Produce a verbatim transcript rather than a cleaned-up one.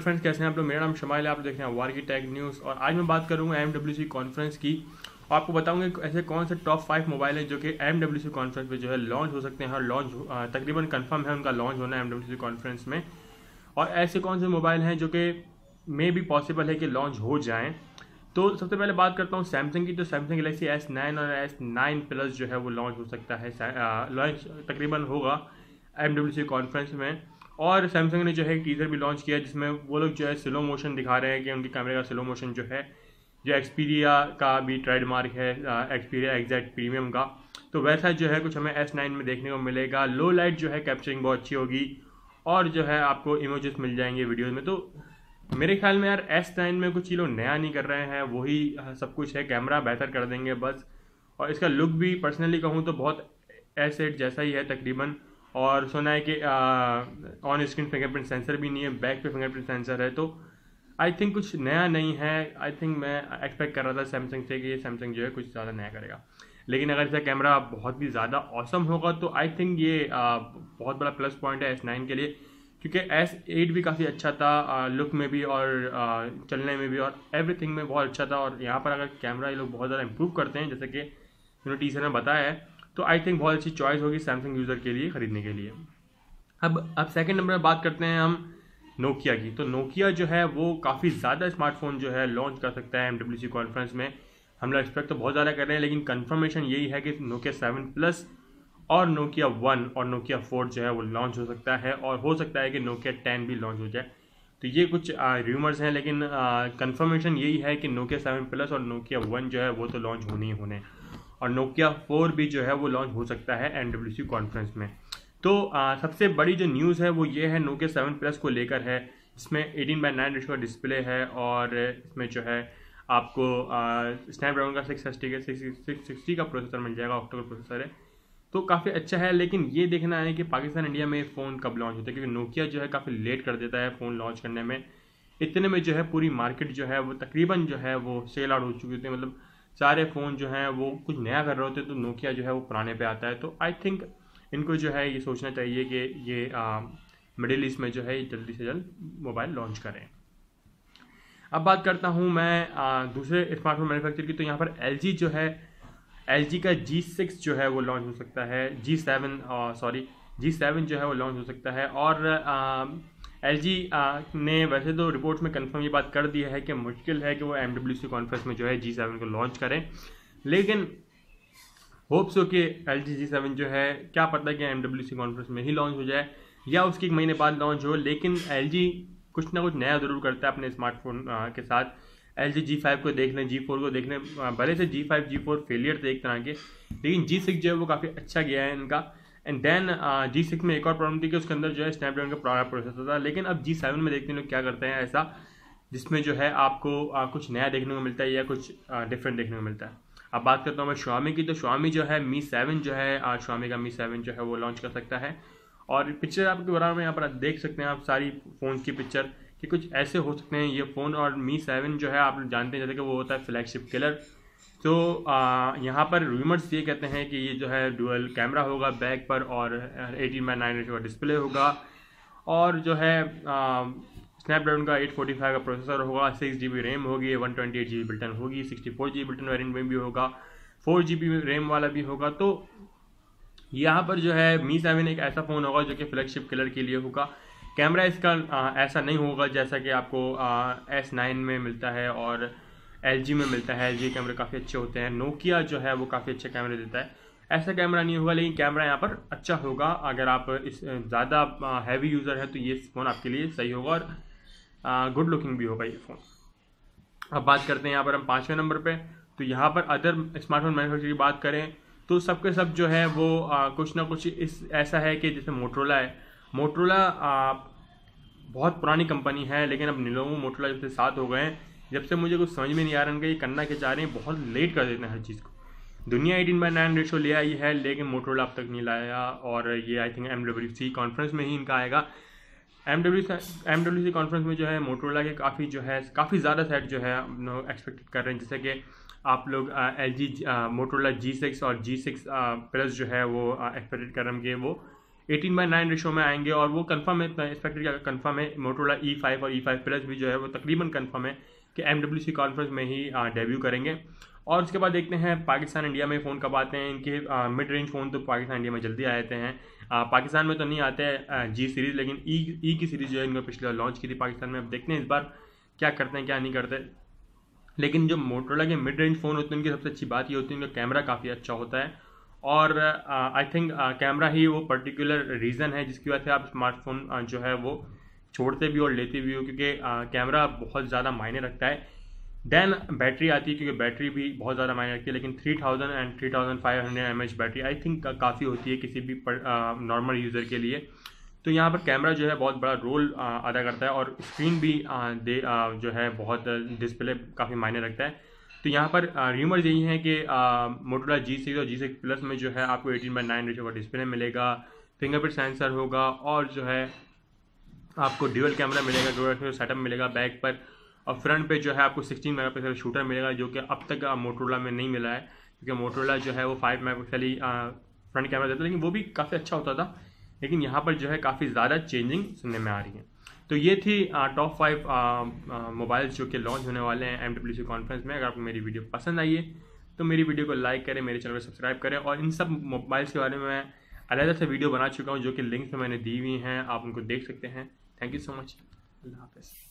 Friends, कैसे हैं आप लोग। मेरा नाम शमाइल है, आप देख रहे हैं वार की टेक न्यूज़। और आज मैं बात करूंगा एम डब्ल्यू सी कॉन्फ्रेंस की। आपको बताऊंगा कि ऐसे कौन से टॉप फाइव मोबाइल हैं जो कि एम डब्ल्यू सी कॉन्फ्रेंस में जो है लॉन्च हो सकते हैं और लॉन्च तकरीबन कंफर्म है उनका लॉन्च होना है एम डब्ल्यू सी कॉन्फ्रेंस में। और ऐसे कौन से मोबाइल हैं जो कि मे भी पॉसिबल है कि लॉन्च हो जाएँ। तो सबसे पहले बात करता हूँ सैमसंग की। तो सैमसंग गैलेक्सी एस नाइन और एस नाइन प्लस जो है वो लॉन्च हो सकता है, लॉन्च तकरीबन होगा एम डब्ल्यू सी कॉन्फ्रेंस में। और सैमसंग ने जो है एक टीज़र भी लॉन्च किया जिसमें वो लोग जो है स्लो मोशन दिखा रहे हैं कि उनके कैमरे का स्लो मोशन जो है, जो एक्सपीरिया का भी ट्रेडमार्क है, एक्सपीरिया एग्जैक्ट प्रीमियम का, तो वैसा जो है कुछ हमें एस नाइन में देखने को मिलेगा। लो लाइट जो है कैप्चरिंग बहुत अच्छी होगी और जो है आपको इमेजेस मिल जाएंगे वीडियोज़ में। तो मेरे ख्याल में यार एस नाइन में कुछ ये लोग नया नहीं कर रहे हैं, वही सब कुछ है, कैमरा बेहतर कर देंगे बस। और इसका लुक भी पर्सनली कहूँ तो बहुत एस एट जैसा ही है तकरीबन। और सुना है कि ऑन स्क्रीन फिंगरप्रिंट सेंसर भी नहीं है, बैक पे फिंगरप्रिंट सेंसर है। तो आई थिंक कुछ नया नहीं है। आई थिंक मैं एक्सपेक्ट कर रहा था सैमसंग से कि ये सैमसंग जो है कुछ ज़्यादा नया करेगा, लेकिन अगर इसका कैमरा बहुत भी ज़्यादा ऑसम होगा तो आई थिंक ये आ, बहुत बड़ा प्लस पॉइंट है एस नाइन के लिए, क्योंकि एस एट भी काफ़ी अच्छा था लुक में भी और आ, चलने में भी और एवरीथिंग में बहुत अच्छा था। और यहाँ पर अगर कैमरा ये लोग बहुत ज़्यादा इंप्रूव करते हैं जैसे कि उन्होंने टीजर में बताया है, तो आई थिंक बहुत अच्छी चॉइस होगी सैमसंग यूज़र के लिए ख़रीदने के लिए। अब अब सेकंड नंबर पर बात करते हैं हम नोकिया की। तो नोकिया जो है वो काफ़ी ज़्यादा स्मार्टफोन जो है लॉन्च कर सकता है एम डब्ल्यू सी कॉन्फ्रेंस में। हम लोग एक्सपेक्ट तो बहुत ज़्यादा कर रहे हैं, लेकिन कंफर्मेशन यही है कि नोकिया सेवन प्लस और नोकिया वन और नोकिया फोर जो है वो लॉन्च हो सकता है, और हो सकता है कि नोकिया टेन भी लॉन्च हो जाए। तो ये कुछ र्यूमर्स हैं, लेकिन कंफर्मेशन यही है कि नोकिया सेवन प्लस और नोकिया वन जो है वो तो लॉन्च होने ही होने, और नोकिया फोर भी जो है वो लॉन्च हो सकता है एम डब्ल्यू सी कॉन्फ्रेंस में। तो आ, सबसे बड़ी जो न्यूज़ है वो ये है नोकिया सेवन प्लस को लेकर है। इसमें एटीन बाई नाइन रेशो का डिस्प्ले है और इसमें जो है आपको स्नैपड्रैगन का सिक्स सिक्सटी का सिक्स सिक्सटी का प्रोसेसर मिल जाएगा, ऑक्टा का प्रोसेसर है, तो काफ़ी अच्छा है। लेकिन ये देखना है कि पाकिस्तान इंडिया में फ़ोन कब लॉन्च होता है, क्योंकि नोकिया जो है काफ़ी लेट कर देता है फ़ोन लॉन्च करने में। इतने में जो है पूरी मार्केट जो है वो तकरीबन जो है वो सेल आउट हो चुकी होती है, मतलब सारे फ़ोन जो हैं वो कुछ नया कर रहे होते हैं, तो नोकिया जो है वो पुराने पे आता है। तो आई थिंक इनको जो है ये सोचना चाहिए कि ये मिडिल ईस्ट में जो है जल्दी से जल्द मोबाइल लॉन्च करें। अब बात करता हूँ मैं आ, दूसरे स्मार्टफोन मैन्युफैक्चर की। तो यहाँ पर एल जी जो है, एल जी का जी सिक्स जो है वो लॉन्च हो सकता है, G seven sorry G seven जो है वो लॉन्च हो सकता है। और एल जी ने वैसे तो रिपोर्ट्स में कंफर्म ये बात कर दी है कि मुश्किल है कि वो एम डब्ल्यू सी कॉन्फ्रेंस में जो है जी सेवन को लॉन्च करें, लेकिन होप्स हो कि एल जी जी सेवन जो है, क्या पता कि एम डब्ल्यू सी कॉन्फ्रेंस में ही लॉन्च हो जाए या उसके एक महीने बाद लॉन्च हो। लेकिन एल जी कुछ ना कुछ नया ज़रूर करता है अपने स्मार्टफोन के साथ। एल जी जी फाइव को देख लें, जी फोर को देख लें, भले से G five G four failure थे एक तरह के, लेकिन जी सिक्स जो है वो काफ़ी अच्छा गया है इनका। एंड देन जी सिक्स में एक और प्रॉब्लम थी कि उसके अंदर जो है स्नैपड्रैगन का पुराना प्रोसेसर था, लेकिन अब जी सेवन में देखते हैं लोग क्या करते हैं ऐसा जिसमें जो है आपको आ, कुछ नया देखने को मिलता है या कुछ डिफरेंट देखने को मिलता है। अब बात करता हूँ मैं Xiaomi की। तो Xiaomi जो है मी सेवन जो है, Xiaomi का मी सेवन जो है वो लॉन्च कर सकता है। और पिक्चर आपके बराबर में यहाँ पर देख सकते हैं आप सारी फ़ोन की पिक्चर कि कुछ ऐसे हो सकते हैं ये फ़ोन। और मी सेवन जो है आप जानते हैं जैसे कि वो होता है फ्लैगशिप किलर। तो यहाँ पर रूमर्स ये कहते हैं कि ये जो है डुअल कैमरा होगा बैक पर और एटीन बाई नाइन का डिस्प्ले होगा, और जो है स्नैपड्रैगन का एट फोर्टी फाइव का प्रोसेसर होगा, सिक्स जी बी रैम होगी, one twenty eight G B built in होगी, sixty four G B built in variant में भी होगा, फोर जी बी रैम वाला भी होगा। तो यहाँ पर जो है मी सेवन एक ऐसा फ़ोन होगा जो कि फ्लैगशिप किलर के लिए होगा। कैमरा इसका आ, ऐसा नहीं होगा जैसा कि आपको एस नाइन में मिलता है और एल जी में मिलता है। एल जी कैमरे काफ़ी अच्छे होते हैं, नोकिया जो है वो काफ़ी अच्छे कैमरे देता है, ऐसा कैमरा नहीं होगा। लेकिन कैमरा यहाँ पर अच्छा होगा। अगर आप इस ज़्यादा हैवी यूज़र है तो ये फ़ोन आपके लिए सही होगा और गुड लुकिंग भी होगा ये फ़ोन। अब बात करते हैं यहाँ पर हम पाँचवें नंबर पे। तो यहाँ पर अदर स्मार्टफोन मैन्युफैक्चरर की बात करें तो सबके सब जो है वो आ, कुछ ना कुछ इस ऐसा है कि जैसे मोटरोला है। मोटरोला बहुत पुरानी कंपनी है, लेकिन अब निलोमो मोटरोला जब से साथ हो गए हैं, जब से मुझे कुछ समझ में नहीं आ रहा है ये करना क्या चाह रहे हैं, बहुत लेट कर देते हैं हर चीज़ को। दुनिया एटीन बाई नाइन रेशो ले आई है, लेकिन मोटरोला अब तक नहीं लाया, और ये I think M W C conference में ही इनका आएगा। M W M W C conference में जो है मोटरोला के काफ़ी जो है काफ़ी ज़्यादा सेट जो है एक्सपेक्टेड कर रहे हैं, जैसे कि आप लोग L G Motorola G six और जी सिक्स प्लस जो है वो एक्सपेक्टेड कर रहे हैं कि वो एटीन बाई नाइन रेशो में आएंगे और वो कंफर्म है, एक्सपेक्टेड क्या कंफर्म है, मोटोरोला ई फाइव और ई फाइव प्लस भी जो है वो तकरीबन कंफर्म है कि एम डब्ल्यू सी कॉन्फ्रेंस में ही डेब्यू करेंगे। और उसके बाद देखते हैं पाकिस्तान इंडिया में फ़ोन कब आते हैं। इनके मिड रेंज फ़ोन तो पाकिस्तान इंडिया में जल्दी आ जाते हैं। आ, पाकिस्तान में तो नहीं आते हैं जी सीरीज़, लेकिन ई ई की सीरीज़ जो है इनको पिछले लॉन्च की थी पाकिस्तान में। अब देखते हैं इस बार क्या करते हैं क्या नहीं करते। लेकिन जो मोटोरोला के मिड रेंज फ़ोन होते हैं उनकी सबसे अच्छी बात ये होती है उनका कैमरा काफ़ी अच्छा होता है, और आई थिंक कैमरा ही वो पर्टिकुलर रीज़न है जिसकी वजह से आप स्मार्टफोन uh, जो है वो छोड़ते भी और लेते भी हो, क्योंकि कैमरा uh, बहुत ज़्यादा मायने रखता है। देन बैटरी आती है, क्योंकि बैटरी भी बहुत ज़्यादा मायने रखती है, लेकिन three thousand and three thousand five hundred M H battery I think काफ़ी होती है किसी भी नॉर्मल uh, यूज़र के लिए। तो यहाँ पर कैमरा जो है बहुत बड़ा रोल अदा करता है, और स्क्रीन भी आ, दे आ, जो है बहुत डिस्प्ले काफ़ी मायने रखता है। तो यहाँ पर र्यूमर्स यही है कि मोटोरोला जी सिक्स और जी सिक्स प्लस में जो है आपको एटीन बाई नाइन रेशो का डिस्प्ले मिलेगा, फिंगरप्रिंट सेंसर होगा, और जो है आपको ड्यूअल कैमरा मिलेगा, ड्यूअल सेटअप मिलेगा बैक पर, और फ्रंट पे जो है आपको सिक्सटीन मेगा पिक्सल शूटर मिलेगा, जो कि अब तक मोटोरोला में नहीं मिला है, क्योंकि मोटोरोला जो है वो फाइव मेगा पिक्सल ही फ्रंट कैमरा देता है, लेकिन वो भी काफ़ी अच्छा होता था। लेकिन यहाँ पर जो है काफ़ी ज़्यादा चेंजिंग सुनने में आ रही है। तो ये थी टॉप फाइव मोबाइल्स जो कि लॉन्च होने वाले हैं एम डब्ल्यू सी कॉन्फ्रेंस में। अगर आपको मेरी वीडियो पसंद आई है तो मेरी वीडियो को लाइक करें, मेरे चैनल को सब्सक्राइब करें, और इन सब मोबाइल्स के बारे में मैं अलग से वीडियो बना चुका हूँ जो कि लिंक्स में मैंने दी हुई हैं, आप उनको देख सकते हैं। Thank you so much. अल्लाह हाफ़िज़।